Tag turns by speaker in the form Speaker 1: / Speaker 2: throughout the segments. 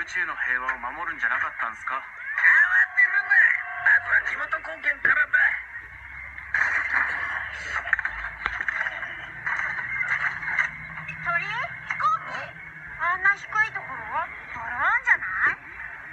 Speaker 1: 宙の平和を守るんじゃなかったんすか？
Speaker 2: 慌てるな。まずは地元貢献からだ。
Speaker 3: 鳥？飛行機？あんな低いところ？ドローンじゃない？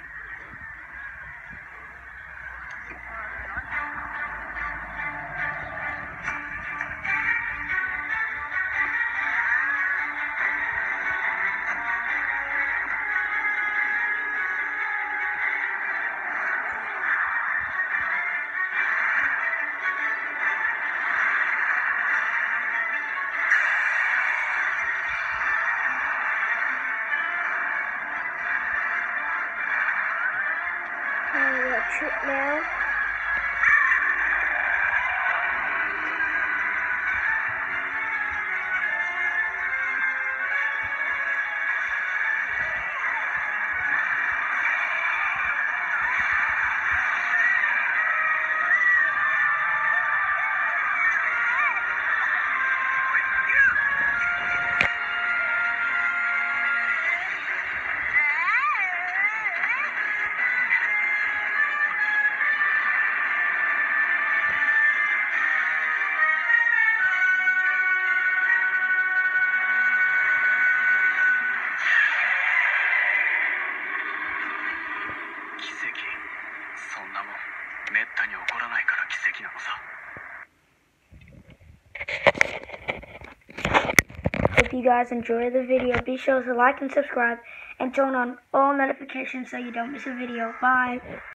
Speaker 4: Watch it now. If you guys enjoyed the video, be sure to like and subscribe and turn on all notifications so you don't miss a video. Bye.